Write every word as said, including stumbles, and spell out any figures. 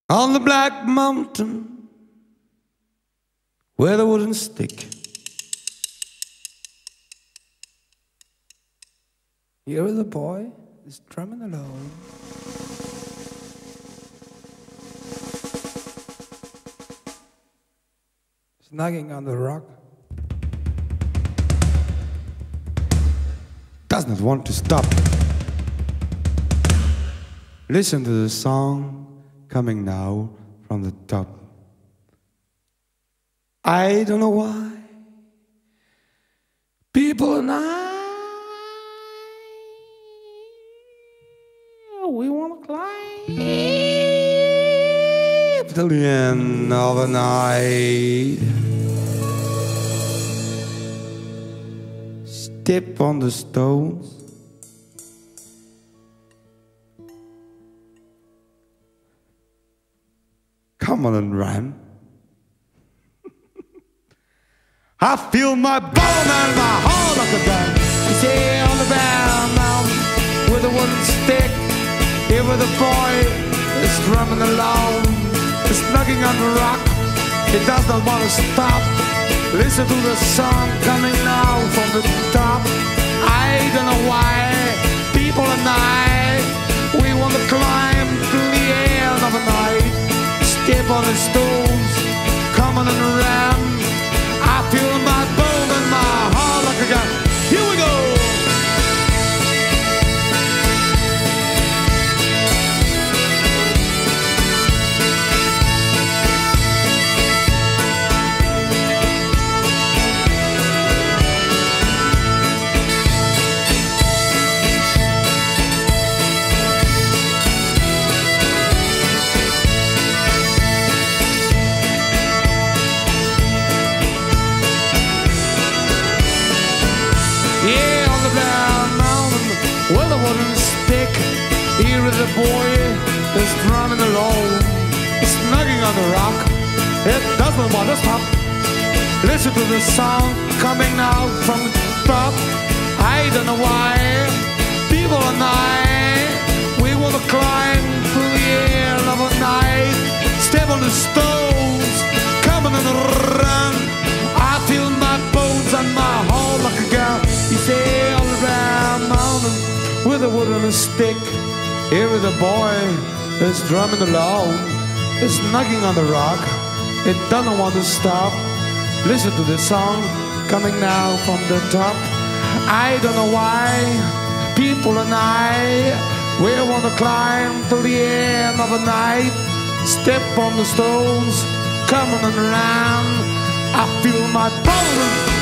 On the black mountain where the wooden stick. Here is a boy is drumming alone. He's knocking on the rock. Does not want to stop. Listen to the song coming now from the top. I don't know why people and I, we want to climb till the end of the night. Step on the stones. Come on and run. I feel my bone and my heart like a gun. You say on the brown mountain with a wooden stick. Here with a boy is drumming along. It's knocking on the rock. He does not want to stop. Listen to the song coming now from the top. I don't know why people and I, we want to climb to the end of the night. Step on the stones, coming and around. I feel my bone and my heart like a gun. Here we go. Yeah, on the brown mountain with a wooden stick. Here is a boy that's drumming alone. He's knocking on the rock. It doesn't want to stop. Listen to the song coming now from the top. I don't know why people and I, we want to climb to the end of the night. Step on the stones, coming and run. I feel my bones and my heart like a gun. You say on the brown mountain with a wooden stick. Here is a boy that's drumming alone. It's knocking on the rock. It doesn't want to stop. Listen to this song coming now from the top. I don't know why people and I, we want to climb till the end of the night. Step on the stones, coming around. I feel my bones